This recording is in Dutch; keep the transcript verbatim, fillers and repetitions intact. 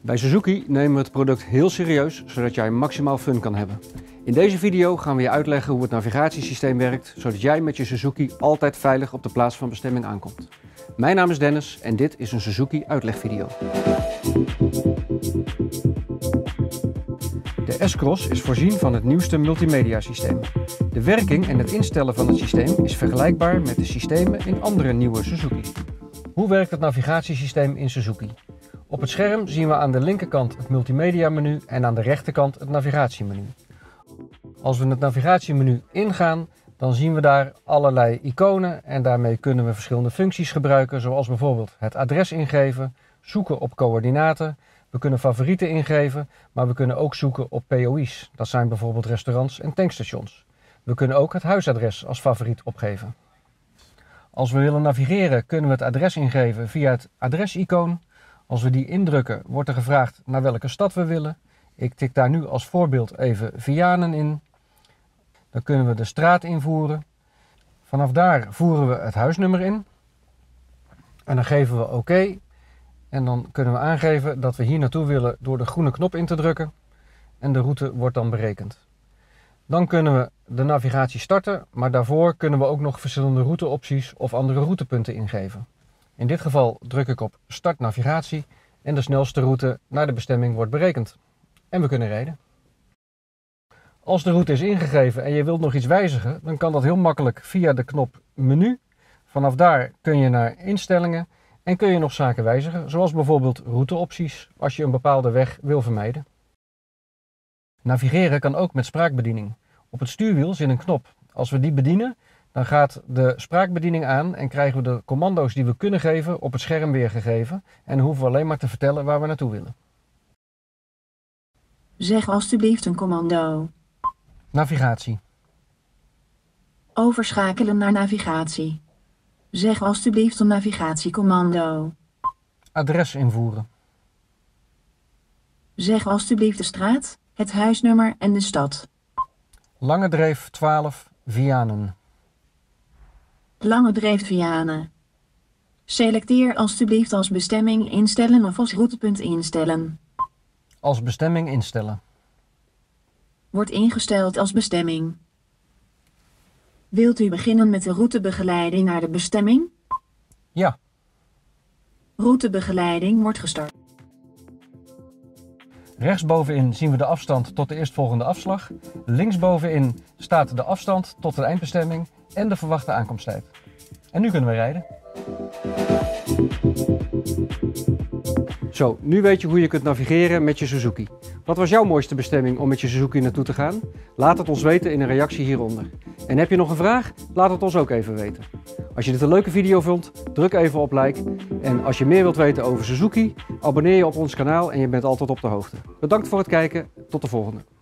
Bij Suzuki nemen we het product heel serieus, zodat jij maximaal fun kan hebben. In deze video gaan we je uitleggen hoe het navigatiesysteem werkt, zodat jij met je Suzuki altijd veilig op de plaats van bestemming aankomt. Mijn naam is Dennis en dit is een Suzuki uitlegvideo. De S-Cross is voorzien van het nieuwste multimedia systeem. De werking en het instellen van het systeem is vergelijkbaar met de systemen in andere nieuwe Suzuki's. Hoe werkt het navigatiesysteem in Suzuki? Op het scherm zien we aan de linkerkant het multimedia menu en aan de rechterkant het navigatiemenu. Als we in het navigatiemenu ingaan, dan zien we daar allerlei iconen en daarmee kunnen we verschillende functies gebruiken, zoals bijvoorbeeld het adres ingeven, zoeken op coördinaten. We kunnen favorieten ingeven, maar we kunnen ook zoeken op P O I's. Dat zijn bijvoorbeeld restaurants en tankstations. We kunnen ook het huisadres als favoriet opgeven. Als we willen navigeren, kunnen we het adres ingeven via het adresicoon. Als we die indrukken, wordt er gevraagd naar welke stad we willen. Ik tik daar nu als voorbeeld even Vianen in. Dan kunnen we de straat invoeren. Vanaf daar voeren we het huisnummer in. En dan geven we oké. En dan kunnen we aangeven dat we hier naartoe willen door de groene knop in te drukken. En de route wordt dan berekend. Dan kunnen we de navigatie starten, maar daarvoor kunnen we ook nog verschillende routeopties of andere routepunten ingeven. In dit geval druk ik op Start Navigatie en de snelste route naar de bestemming wordt berekend. En we kunnen rijden. Als de route is ingegeven en je wilt nog iets wijzigen, dan kan dat heel makkelijk via de knop Menu. Vanaf daar kun je naar Instellingen en kun je nog zaken wijzigen, zoals bijvoorbeeld routeopties als je een bepaalde weg wil vermijden. Navigeren kan ook met spraakbediening. Op het stuurwiel zit een knop. Als we die bedienen, dan gaat de spraakbediening aan en krijgen we de commando's die we kunnen geven op het scherm weergegeven. En dan hoeven we alleen maar te vertellen waar we naartoe willen. Zeg alstublieft een commando. Navigatie. Overschakelen naar navigatie. Zeg alstublieft een navigatiecommando. Adres invoeren. Zeg alstublieft de straat, het huisnummer en de stad. Lange Dreef twaalf, Vianen. Lange Dreef Vianen. Selecteer alstublieft als bestemming instellen of als routepunt instellen. Als bestemming instellen. Wordt ingesteld als bestemming. Wilt u beginnen met de routebegeleiding naar de bestemming? Ja. Routebegeleiding wordt gestart. Rechtsbovenin zien we de afstand tot de eerstvolgende afslag. Linksbovenin staat de afstand tot de eindbestemming en de verwachte aankomsttijd. En nu kunnen we rijden. Zo, nu weet je hoe je kunt navigeren met je Suzuki. Wat was jouw mooiste bestemming om met je Suzuki naartoe te gaan? Laat het ons weten in een reactie hieronder. En heb je nog een vraag? Laat het ons ook even weten. Als je dit een leuke video vond, druk even op like. En als je meer wilt weten over Suzuki, abonneer je op ons kanaal en je bent altijd op de hoogte. Bedankt voor het kijken, tot de volgende.